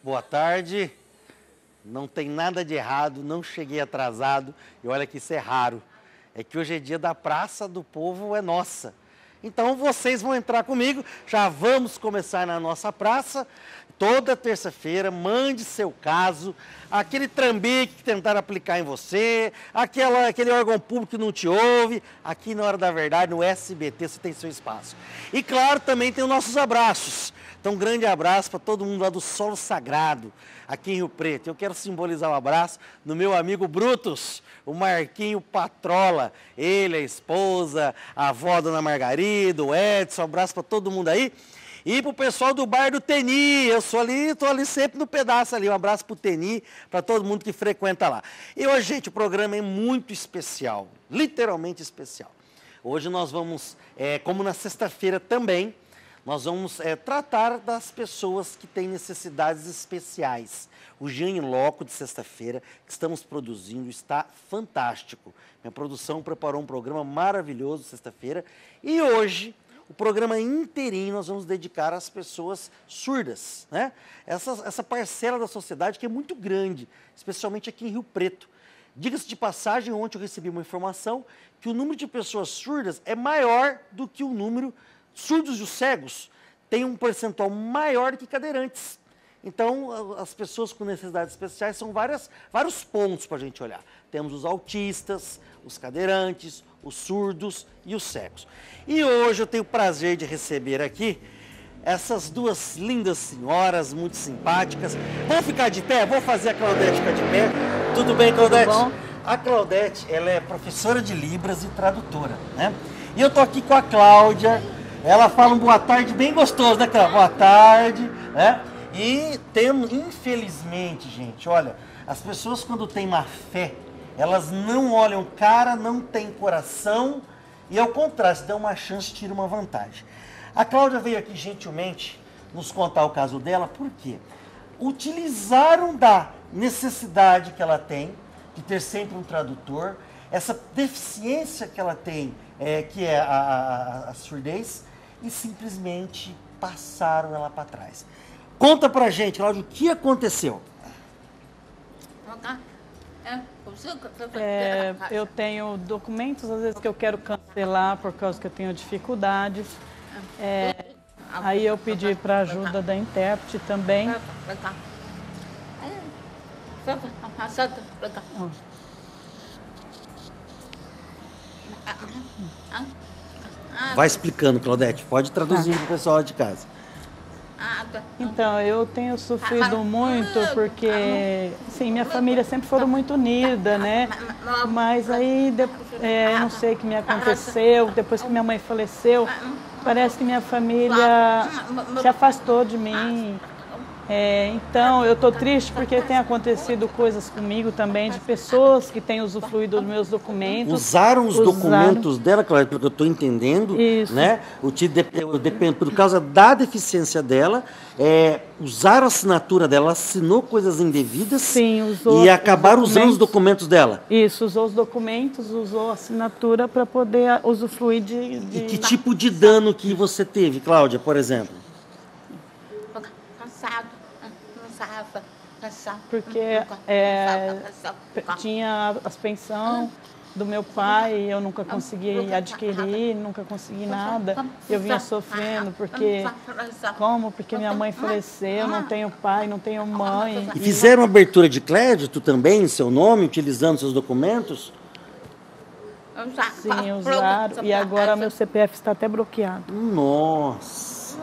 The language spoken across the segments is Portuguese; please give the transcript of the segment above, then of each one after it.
Boa tarde. Não tem nada de errado, não cheguei atrasado. E olha que isso é raro. É que hoje é dia da Praça do Povo é Nossa. Então vocês vão entrar comigo, já vamos começar na nossa praça. Toda terça-feira, mande seu caso, aquele trambique que tentaram aplicar em você, aquele órgão público que não te ouve. Aqui na Hora da Verdade, no SBT, você tem seu espaço. E claro, também tem os nossos abraços. Então, um grande abraço para todo mundo lá do Solo Sagrado, aqui em Rio Preto. Eu quero simbolizar o abraço no meu amigo Brutus, o Marquinho Patrola. Ele, a esposa, a avó Dona Margarida, o Edson, um abraço para todo mundo aí. E para o pessoal do Bar do Teni, eu estou ali sempre no pedaço ali. Um abraço para o Teni, para todo mundo que frequenta lá. E hoje, gente, o programa é muito especial, literalmente especial. Hoje nós vamos, como na sexta-feira também, nós vamos tratar das pessoas que têm necessidades especiais. O Jean in Loco de sexta-feira, que estamos produzindo, está fantástico. Minha produção preparou um programa maravilhoso sexta-feira. E hoje, o programa inteirinho nós vamos dedicar às pessoas surdas, né? Essa parcela da sociedade que é muito grande, especialmente aqui em Rio Preto. Diga-se de passagem, ontem eu recebi uma informação que o número de pessoas surdas é maior do que o número surdos e os cegos têm um percentual maior do que cadeirantes. Então, as pessoas com necessidades especiais são vários pontos para a gente olhar. Temos os autistas, os cadeirantes, os surdos e os cegos. E hoje eu tenho o prazer de receber aqui essas duas lindas senhoras, muito simpáticas. Vamos ficar de pé? Vou fazer a Claudete ficar de pé. Tudo bem, Claudete? Tudo bom? A Claudete, ela é professora de Libras e tradutora, né? E eu tô aqui com a Cláudia. Ela fala um boa tarde bem gostoso, né, Cláudia? Boa tarde, né? E temos, infelizmente, gente, olha, as pessoas quando têm má fé, elas não olham cara, não têm coração, e ao contrário, se dão uma chance, tira uma vantagem. A Cláudia veio aqui gentilmente nos contar o caso dela, por quê? Utilizaram da necessidade que ela tem, de ter sempre um tradutor, essa deficiência que ela tem, que é a surdez, e simplesmente passaram ela para trás. Conta pra gente, Cláudia, o que aconteceu? Eu tenho documentos, às vezes, que eu quero cancelar por causa que eu tenho dificuldades. Aí eu pedi para ajuda da intérprete também. Vai explicando, Claudete, pode traduzir para o pessoal de casa. Então, eu tenho sofrido muito porque, sim, minha família sempre foram muito unida, né? Mas aí, eu não sei o que me aconteceu, depois que minha mãe faleceu, parece que minha família se afastou de mim. Então, eu estou triste porque tem acontecido coisas comigo também, de pessoas que têm usufruído dos meus documentos. Usaram os documentos dela, Cláudia, pelo que eu estou entendendo, isso, né? Por causa da deficiência dela, usaram a assinatura dela, ela assinou coisas indevidas. Sim, usou e acabaram usando os documentos dela. Isso, usou os documentos, usou a assinatura para poder usufruir de... E que tipo de dano que você teve, Cláudia, por exemplo? Porque tinha as pensões do meu pai, eu nunca consegui adquirir, nunca consegui nada. Eu vinha sofrendo, porque minha mãe faleceu, não tenho pai, não tenho mãe. E fizeram abertura de crédito também em seu nome, utilizando seus documentos? Sim, usaram. E agora meu CPF está até bloqueado. Nossa!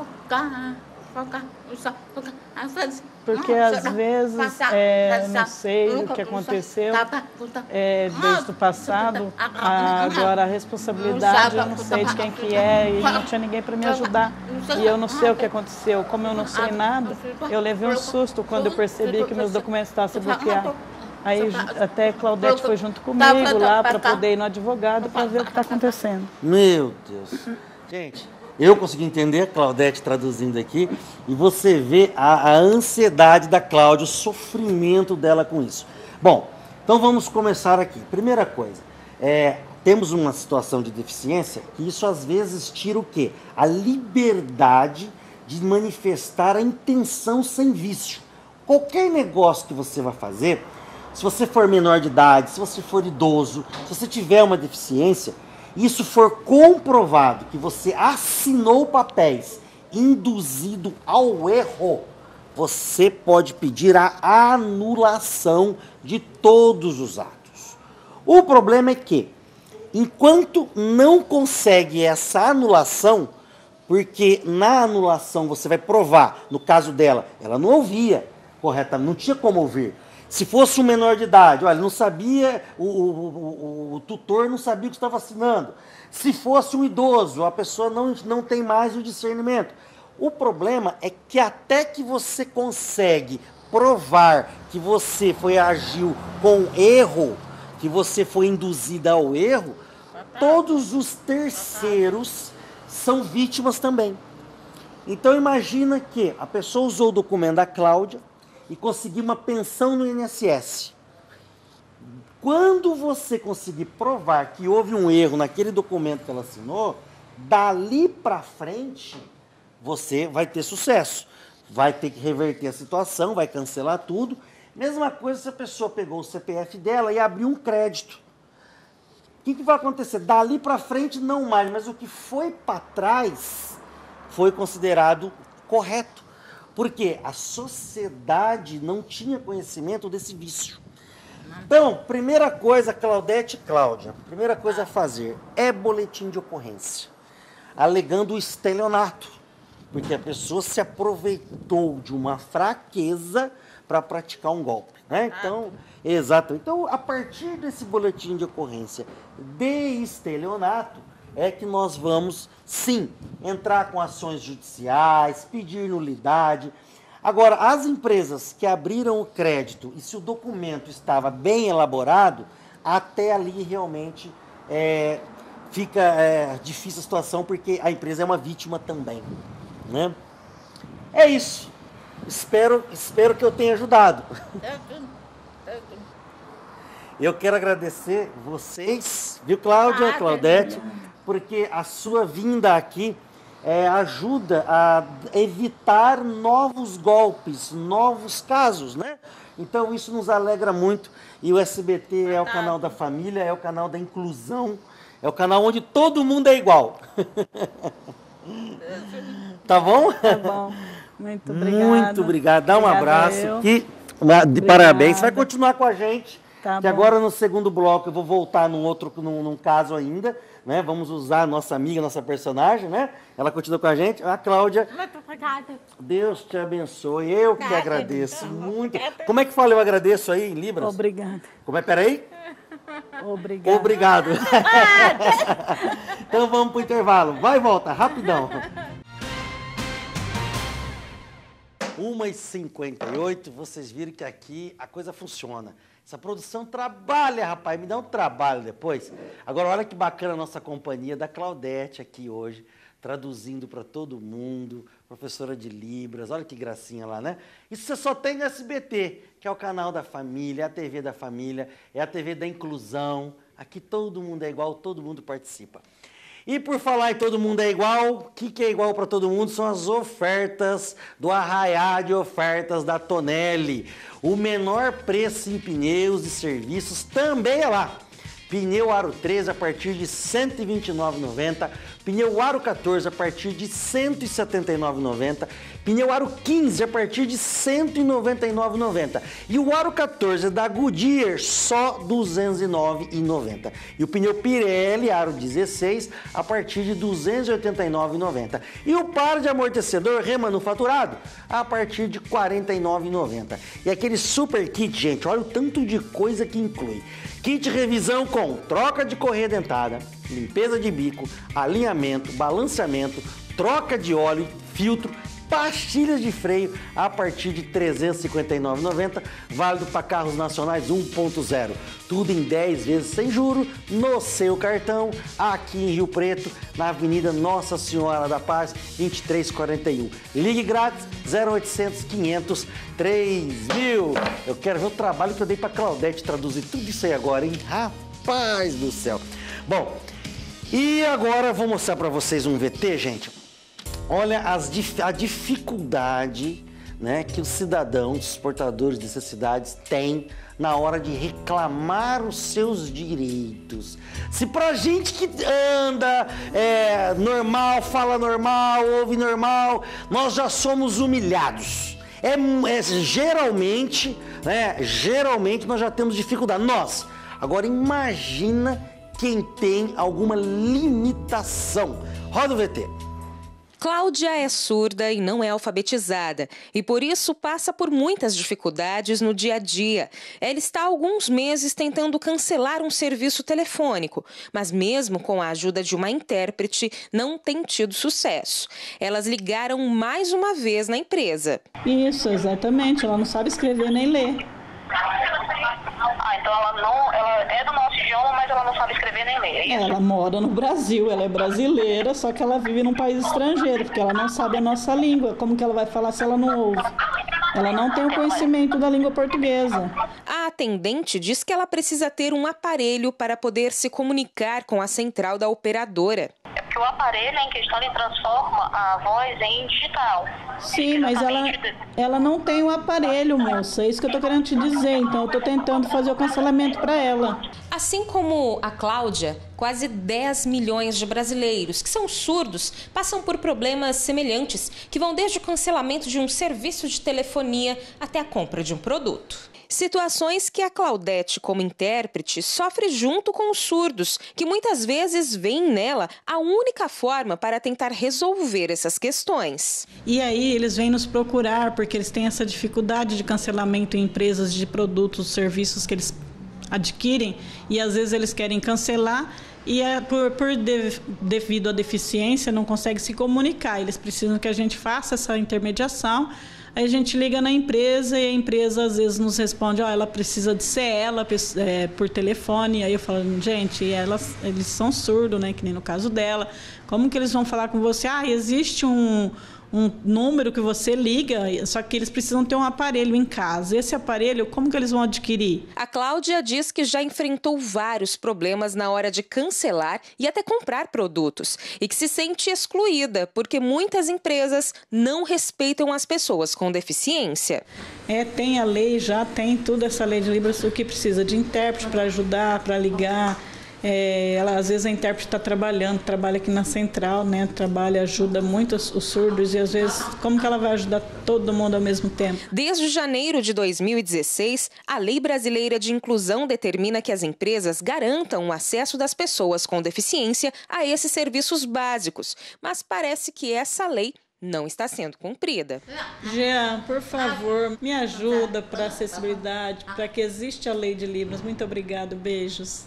Porque às vezes, não sei o que aconteceu desde o passado, agora a responsabilidade eu não sei de quem que é e não tinha ninguém para me ajudar. E eu não sei o que aconteceu. Como eu não sei nada, eu levei um susto quando eu percebi que meus documentos estavam se bloqueados. Aí até Claudete foi junto comigo lá para poder ir no advogado para ver o que está acontecendo. Meu Deus! Gente... Eu consegui entender a Claudete traduzindo aqui, e você vê a ansiedade da Cláudia, o sofrimento dela com isso. Bom, então vamos começar aqui. Primeira coisa, temos uma situação de deficiência que isso às vezes tira o quê? A liberdade de manifestar a intenção sem vício. qualquer negócio que você vai fazer, se você for menor de idade, se você for idoso, se você tiver uma deficiência, isso for comprovado que você assinou papéis induzido ao erro, você pode pedir a anulação de todos os atos. O problema é que, enquanto não consegue essa anulação, porque na anulação você vai provar, no caso dela, ela não ouvia corretamente, não tinha como ouvir. Se fosse um menor de idade, olha, não sabia, o tutor não sabia o que estava assinando. Se fosse um idoso, a pessoa não tem mais o discernimento. O problema é que até que você consegue provar que você agiu com erro, que você foi induzida ao erro, todos os terceiros são vítimas também. Então imagina que a pessoa usou o documento da Cláudia e conseguiu uma pensão no INSS. Quando você conseguir provar que houve um erro naquele documento que ela assinou, dali para frente você vai ter sucesso. Vai ter que reverter a situação, vai cancelar tudo. Mesma coisa se a pessoa pegou o CPF dela e abriu um crédito. O que vai acontecer? Dali para frente não mais, mas o que foi para trás foi considerado correto. Porque a sociedade não tinha conhecimento desse vício. Então, primeira coisa, Claudete e Cláudia, primeira coisa a fazer é boletim de ocorrência, alegando o estelionato, porque a pessoa se aproveitou de uma fraqueza para praticar um golpe, né? Então, exato. Então, a partir desse boletim de ocorrência de estelionato, é que nós vamos, sim, entrar com ações judiciais, pedir nulidade. Agora, as empresas que abriram o crédito e se o documento estava bem elaborado, até ali realmente fica difícil a situação, porque a empresa é uma vítima também, né? É isso. Espero que eu tenha ajudado. Eu quero agradecer vocês, viu, Cláudia, Claudete, porque a sua vinda aqui ajuda a evitar novos golpes, novos casos, né? Então isso nos alegra muito. E o SBT é o canal da família, é o canal da inclusão, é o canal onde todo mundo é igual. Tá bom? Tá bom. Muito obrigada. Muito obrigado. Dá um abraço aqui. De parabéns. Você vai continuar com a gente. Tá que bom. Agora no segundo bloco eu vou voltar num caso ainda, né? Vamos usar a nossa amiga, nossa personagem, né? Ela continua com a gente. A Cláudia. Muito obrigada. Deus te abençoe. Eu que agradeço muito. Como é que fala eu agradeço aí em Libras? Obrigada. Como é? Peraí. Obrigada. Obrigado. Então vamos pro intervalo. Vai e volta, rapidão. 1h58, vocês viram que aqui a coisa funciona. Essa produção trabalha, rapaz, me dá um trabalho depois. Agora, olha que bacana a nossa companhia da Claudete aqui hoje, traduzindo para todo mundo, professora de Libras, olha que gracinha lá, né? Isso você só tem no SBT, que é o canal da família, é a TV da família, é a TV da inclusão. Aqui todo mundo é igual, todo mundo participa. E por falar em todo mundo é igual, o que é igual para todo mundo são as ofertas do Arraiá de Ofertas da Tonelli. O menor preço em pneus e serviços também é lá. Pneu Aro 13 a partir de R$ 129,90. Pneu Aro 14 a partir de R$ 179,90. Pneu Aro 15 a partir de R$ 199,90. E o Aro 14 da Goodyear só R$ 209,90. E o pneu Pirelli Aro 16 a partir de R$ 289,90. E o par de amortecedor remanufaturado a partir de R$ 49,90. E aquele super kit, gente, olha o tanto de coisa que inclui. Kit revisão com troca de correia dentada, limpeza de bico, alinhamento, balanceamento, troca de óleo, filtro, pastilhas de freio a partir de R$ 359,90, válido para carros nacionais 1.0. Tudo em 10 vezes sem juro, no seu cartão, aqui em Rio Preto, na Avenida Nossa Senhora da Paz, 2341. Ligue grátis, 0800 500 3000. Eu quero ver o trabalho que eu dei para Claudete traduzir tudo isso aí agora, hein? Rapaz do céu. Bom, e agora eu vou mostrar para vocês um VT, gente. Olha a dificuldade né, que os cidadãos, os portadores de necessidades têm na hora de reclamar os seus direitos. Se pra gente que anda normal, fala normal, ouve normal, nós já somos humilhados. Geralmente, né, nós já temos dificuldade. Nós. Agora imagina quem tem alguma limitação. Roda o VT. Cláudia é surda e não é alfabetizada e, por isso, passa por muitas dificuldades no dia a dia. Ela está há alguns meses tentando cancelar um serviço telefônico, mas mesmo com a ajuda de uma intérprete, não tem tido sucesso. Elas ligaram mais uma vez na empresa. Isso, exatamente. Ela não sabe escrever nem ler. Então ela é do nosso idioma, mas ela não sabe escrever nem ler, é isso? Ela mora no Brasil, ela é brasileira, só que ela vive num país estrangeiro, porque ela não sabe a nossa língua. Como que ela vai falar se ela não ouve? Ela não tem o conhecimento da língua portuguesa. A atendente diz que ela precisa ter um aparelho para poder se comunicar com a central da operadora. É porque o aparelho em questão ele transforma a voz em digital. Sim, mas ela não tem o aparelho, moça. É isso que eu tô querendo te dizer. Então eu tô tentando fazer o cancelamento para ela. Assim como a Cláudia, quase 10 milhões de brasileiros que são surdos passam por problemas semelhantes, que vão desde o cancelamento de um serviço de telefonia até a compra de um produto. Situações que a Claudete, como intérprete, sofre junto com os surdos, que muitas vezes veem nela a única forma para tentar resolver essas questões. E aí eles vêm nos procurar porque eles têm essa dificuldade de cancelamento em empresas de produtos, serviços que eles adquirem, e às vezes eles querem cancelar e devido à deficiência não conseguem se comunicar. Eles precisam que a gente faça essa intermediação. Aí a gente liga na empresa e a empresa às vezes nos responde, ela precisa de ser ela por telefone. Aí eu falo, gente, eles são surdos, né? Que nem no caso dela. Como que eles vão falar com você? Existe um número que você liga, só que eles precisam ter um aparelho em casa. Esse aparelho, como que eles vão adquirir? A Cláudia diz que já enfrentou vários problemas na hora de cancelar e até comprar produtos e que se sente excluída porque muitas empresas não respeitam as pessoas com deficiência. Tem a lei, já tem tudo essa lei de Libras, o que precisa de intérprete para ajudar, para ligar. Às vezes a intérprete está trabalha aqui na central, né? Ajuda muito os surdos e às vezes como que ela vai ajudar todo mundo ao mesmo tempo? Desde janeiro de 2016, a Lei Brasileira de Inclusão determina que as empresas garantam o acesso das pessoas com deficiência a esses serviços básicos, mas parece que essa lei não está sendo cumprida. Jean, por favor, me ajuda para a acessibilidade, para que exista a Lei de Libras. Muito obrigado, beijos.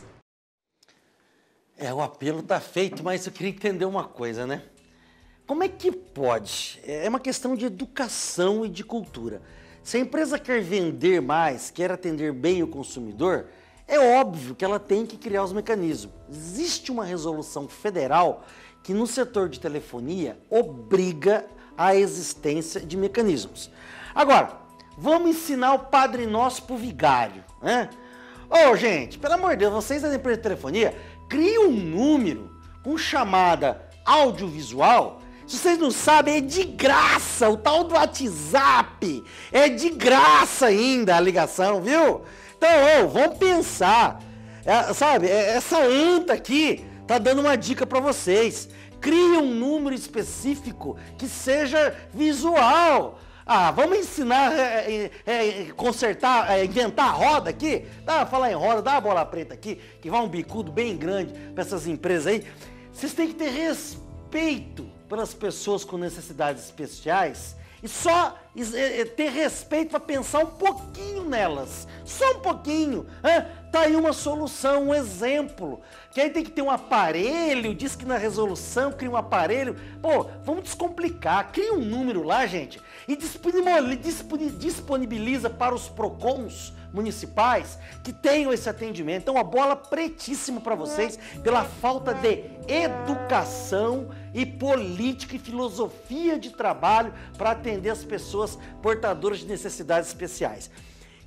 O apelo está feito, mas eu queria entender uma coisa, né? Como é que pode? É uma questão de educação e de cultura. Se a empresa quer vender mais, quer atender bem o consumidor, é óbvio que ela tem que criar os mecanismos. Existe uma resolução federal que no setor de telefonia obriga a existência de mecanismos. Agora, vamos ensinar o Padre Nosso pro vigário, né? Gente, pelo amor de Deus, vocês da empresa de telefonia, criem um número com chamada audiovisual. Se vocês não sabem, é de graça, o tal do WhatsApp, é de graça ainda a ligação, viu? Então, vamos pensar, essa anta aqui tá dando uma dica para vocês. Crie um número específico que seja visual. Vamos ensinar, consertar, inventar a roda aqui? Falar em roda, dá uma bola preta aqui, que vai um bicudo bem grande para essas empresas aí. Vocês têm que ter respeito pelas pessoas com necessidades especiais e só ter respeito para pensar um pouquinho nelas. Só um pouquinho. Tá aí uma solução, um exemplo. Que aí tem que ter um aparelho, diz que na resolução cria um aparelho. Vamos descomplicar. Cria um número lá, gente, e disponibiliza para os PROCONs municipais que tenham esse atendimento. Então, a bola pretíssima para vocês pela falta de educação e política e filosofia de trabalho para atender as pessoas portadoras de necessidades especiais.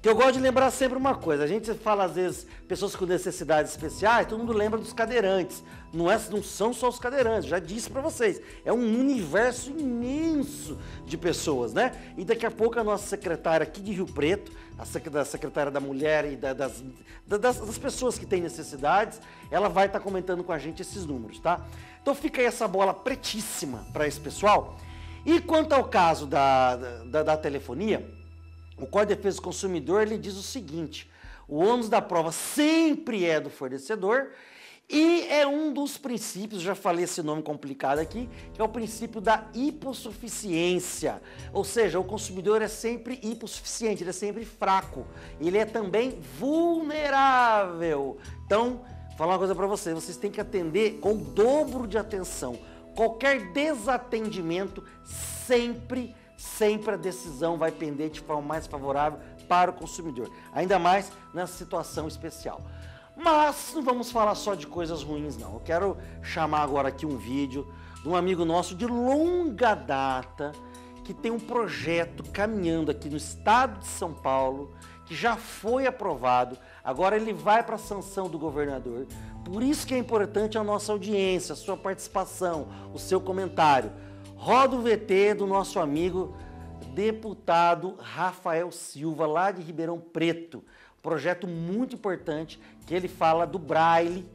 Que eu gosto de lembrar sempre uma coisa. A gente fala, às vezes, pessoas com necessidades especiais, todo mundo lembra dos cadeirantes. Não são só os cadeirantes, já disse para vocês. É um universo imenso de pessoas, né? E daqui a pouco a nossa secretária aqui de Rio Preto, a secretária da Mulher e das pessoas que têm necessidades, ela vai estar comentando com a gente esses números, tá? Então fica aí essa bola pretíssima para esse pessoal. E quanto ao caso da telefonia, o Código de Defesa do Consumidor, ele diz o seguinte: o ônus da prova sempre é do fornecedor e é um dos princípios, já falei esse nome complicado aqui, que é o princípio da hipossuficiência. Ou seja, o consumidor é sempre hipossuficiente, ele é sempre fraco, ele é também vulnerável. Então, vou falar uma coisa para vocês têm que atender com o dobro de atenção. Qualquer desatendimento, sempre a decisão vai pender de forma mais favorável para o consumidor, ainda mais nessa situação especial. Mas não vamos falar só de coisas ruins, não. Eu quero chamar agora aqui um vídeo de um amigo nosso de longa data, que tem um projeto caminhando aqui no estado de São Paulo, que já foi aprovado, agora ele vai para a sanção do governador. Por isso que é importante a nossa audiência, a sua participação, o seu comentário. Roda o VT do nosso amigo deputado Rafael Silva, lá de Ribeirão Preto. Projeto muito importante, que ele fala do braille,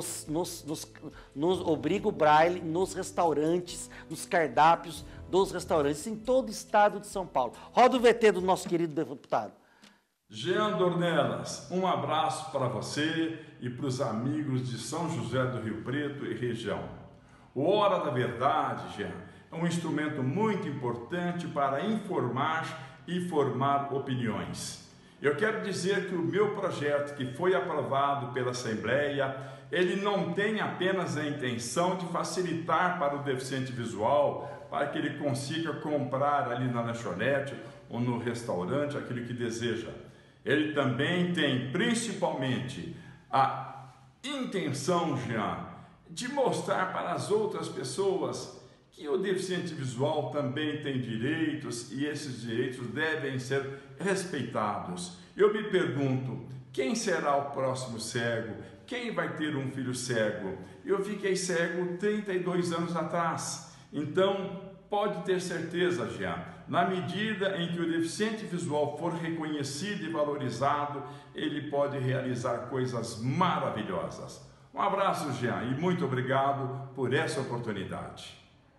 obriga o braille nos restaurantes, nos cardápios dos restaurantes, em todo o estado de São Paulo. Roda o VT do nosso querido deputado. Jean Dornelas, um abraço para você e para os amigos de São José do Rio Preto e região. O Hora da Verdade, Jean, é um instrumento muito importante para informar e formar opiniões. Eu quero dizer que o meu projeto, que foi aprovado pela Assembleia, ele não tem apenas a intenção de facilitar para o deficiente visual, para que ele consiga comprar ali na lanchonete ou no restaurante aquilo que deseja. Ele também tem, principalmente, a intenção, Jean, de mostrar para as outras pessoas que o deficiente visual também tem direitos e esses direitos devem ser respeitados. Eu me pergunto, quem será o próximo cego? Quem vai ter um filho cego? Eu fiquei cego 32 anos atrás. Então, pode ter certeza, Jean, na medida em que o deficiente visual for reconhecido e valorizado, ele pode realizar coisas maravilhosas. Um abraço, Jean, e muito obrigado por essa oportunidade.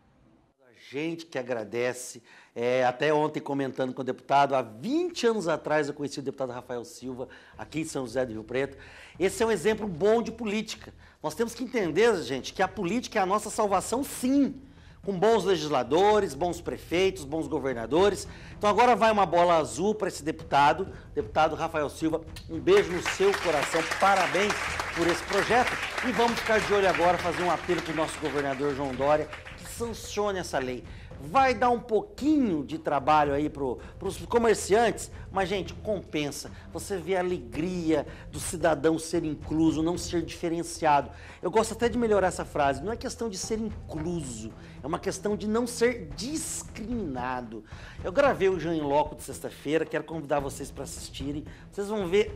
Gente que agradece, até ontem comentando com o deputado, há 20 anos atrás eu conheci o deputado Rafael Silva, aqui em São José do Rio Preto. Esse é um exemplo bom de política. Nós temos que entender, gente, que a política é a nossa salvação, sim, com bons legisladores, bons prefeitos, bons governadores. Então agora vai uma bola azul para esse deputado Rafael Silva, um beijo no seu coração, parabéns por esse projeto. E vamos ficar de olho agora, fazer um apelo para o nosso governador João Dória, sancione essa lei. Vai dar um pouquinho de trabalho aí para os comerciantes, mas, gente, compensa. Você vê a alegria do cidadão ser incluso, não ser diferenciado. Eu gosto até de melhorar essa frase. Não é questão de ser incluso, é uma questão de não ser discriminado. Eu gravei o Jean em Loco de sexta-feira, quero convidar vocês para assistirem. Vocês vão ver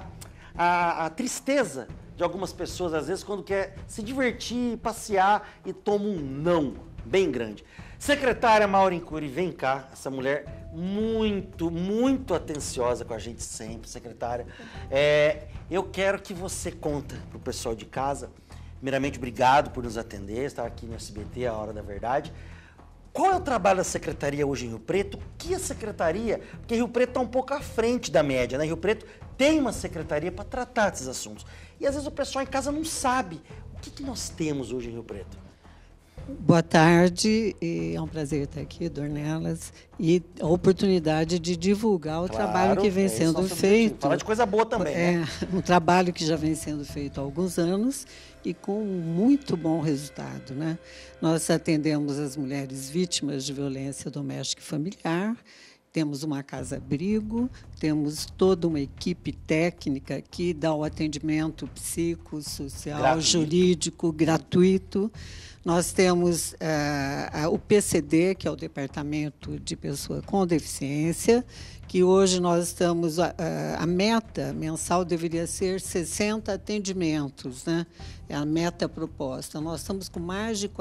a tristeza de algumas pessoas, às vezes, quando quer se divertir, passear e toma um não bem grande. Secretária Maureen Cury, vem cá, essa mulher muito atenciosa com a gente sempre, secretária. Eu quero que você conta para o pessoal de casa, primeiramente, obrigado por nos atender, estar aqui no SBT, a Hora da Verdade. Qual é o trabalho da secretaria hoje em Rio Preto? O que a secretaria... Porque Rio Preto está um pouco à frente da média, né? Rio Preto tem uma secretaria para tratar desses assuntos. E às vezes o pessoal em casa não sabe. O que nós temos hoje em Rio Preto? Boa tarde, é um prazer estar aqui, Dornelas, e a oportunidade de divulgar o trabalho que vem sendo feito. Falar de coisa boa também, né? Um trabalho que já vem sendo feito há alguns anos e com muito bom resultado, né? Nós atendemos as mulheres vítimas de violência doméstica e familiar, temos uma casa-abrigo, temos toda uma equipe técnica que dá o atendimento psicossocial, jurídico, gratuito. Nós temos o PCD, que é o Departamento de Pessoa com Deficiência, que hoje nós estamos, a meta mensal deveria ser 60 atendimentos, né? É a meta proposta. Nós estamos com mais de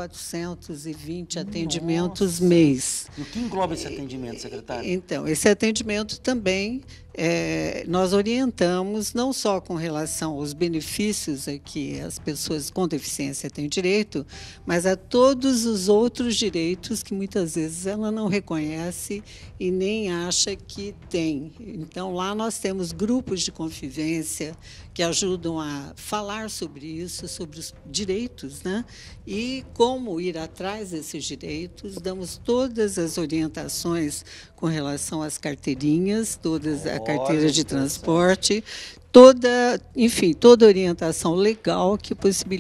420 atendimentos mês. E o que engloba esse atendimento, secretária? Então, esse atendimento também nós orientamos, não só com relação aos benefícios a que as pessoas com deficiência têm direito, mas a todos os outros direitos que muitas vezes ela não reconhece e nem acha que tem. Então, lá nós temos grupos de convivência que ajudam a falar sobre isso, sobre os direitos, né? E como ir atrás desses direitos. Damos todas as orientações com relação às carteirinhas, todas a carteira de transporte, enfim, toda orientação legal que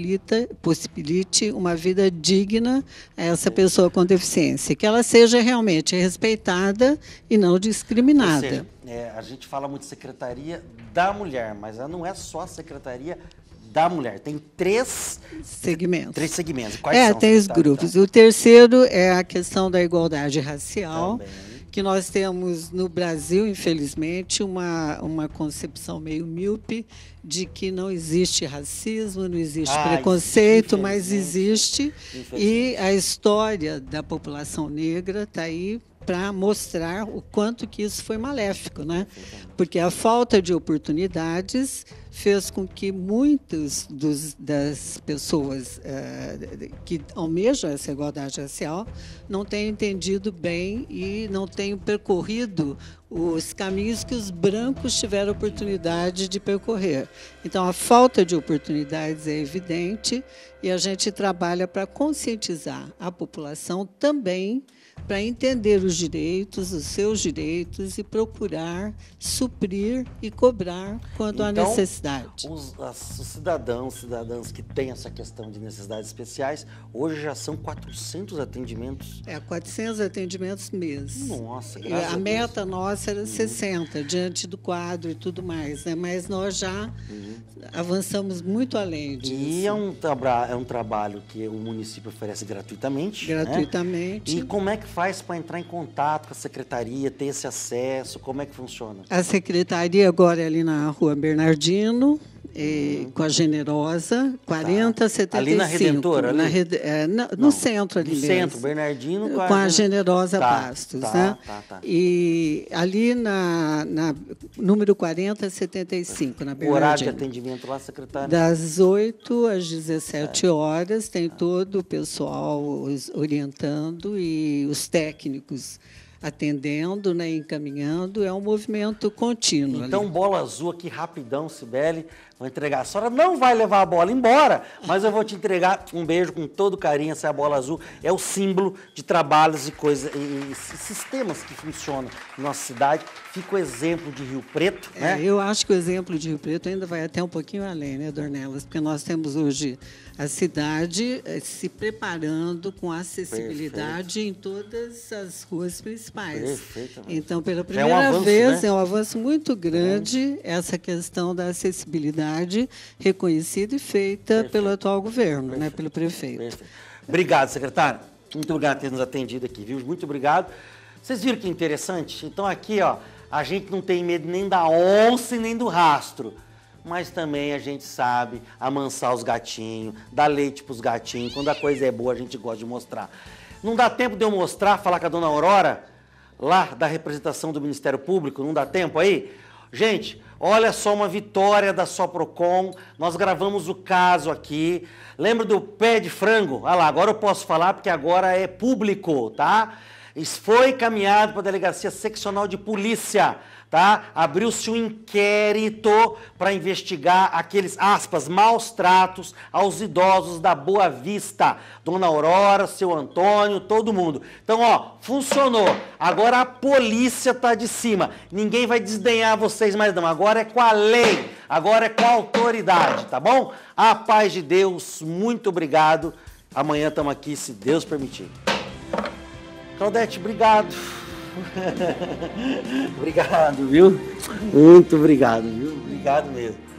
possibilite uma vida digna a essa pessoa com deficiência, que ela seja realmente respeitada e não discriminada. Ou seja, a gente fala muito de Secretaria da Mulher, mas ela não é só a Secretaria da Mulher. Tem 3 segmentos. 3 segmentos. Quais são? Tem os grupos. O terceiro é a questão da igualdade racial. Também. Que nós temos no Brasil, infelizmente, uma concepção meio míope de que não existe racismo, não existe preconceito, mas existe. E a história da população negra está aí para mostrar o quanto que isso foi maléfico, né? Porque a falta de oportunidades fez com que muitas das pessoas que almejam essa igualdade racial não tenham entendido bem e não tenham percorrido os caminhos que os brancos tiveram oportunidade de percorrer. Então, a falta de oportunidades é evidente e a gente trabalha para conscientizar a população também para entender os seus direitos e procurar suprir e cobrar quando há necessidade. Os cidadãs que têm essa questão de necessidades especiais, hoje já são 400 atendimentos. 400 atendimentos mês. Nossa, graças a Deus. A meta nossa era 60, diante do quadro e tudo mais, né? Mas nós já avançamos muito além disso. E é um trabalho que o município oferece gratuitamente. Gratuitamente. Né? E como é que faz para entrar em contato com a secretaria, ter esse acesso? Como é que funciona? A secretaria agora é ali na Rua Bernardino, com a Generosa, 4075. Ali na Redentora? No centro ali mesmo. No centro, Bernardino com a Generosa Pastos. Né? E ali na número 4075, na Bernardino. O horário de atendimento lá, secretária? Das 8 às 17 horas, tem todo o pessoal orientando e os técnicos atendendo, né, encaminhando. É um movimento contínuo. Então, ali. Bola Azul aqui, rapidão, Cibele. Vou entregar. A senhora não vai levar a bola embora, mas eu vou te entregar um beijo com todo carinho. Essa é a Bola Azul. É o símbolo de trabalhos e coisas e sistemas que funcionam na nossa cidade. Fica o exemplo de Rio Preto. Né? Eu acho que o exemplo de Rio Preto ainda vai até um pouquinho além, né, Dornelas? Porque nós temos hoje a cidade se preparando com acessibilidade em todas as ruas principais. Perfeitamente. Então, pela primeira vez, é um avanço muito grande essa questão da acessibilidade reconhecida e feita pelo atual governo, né, pelo prefeito. Obrigado, secretário. Muito obrigado por ter nos atendido aqui, viu? Muito obrigado. Vocês viram que interessante? Então, aqui, ó, a gente não tem medo nem da onça e nem do rastro. Mas também a gente sabe amansar os gatinhos, dar leite para os gatinhos. Quando a coisa é boa, a gente gosta de mostrar. Não dá tempo de eu mostrar, falar com a dona Aurora, lá da representação do Ministério Público? Não dá tempo aí? Gente, olha só uma vitória da Soprocom. Nós gravamos o caso aqui. Lembra do pé de frango? Olha lá, agora eu posso falar porque agora é público, tá? Isso foi encaminhado para a Delegacia Seccional de Polícia. Tá? Abriu-se um inquérito para investigar aqueles, aspas, maus tratos aos idosos da Boa Vista. Dona Aurora, seu Antônio, todo mundo. Então, ó, funcionou. Agora a polícia tá de cima. Ninguém vai desdenhar vocês mais não. Agora é com a lei. Agora é com a autoridade, tá bom? A paz de Deus, muito obrigado. Amanhã estamos aqui, se Deus permitir. Claudete, obrigado. Obrigado, viu? Muito obrigado, viu? Obrigado mesmo.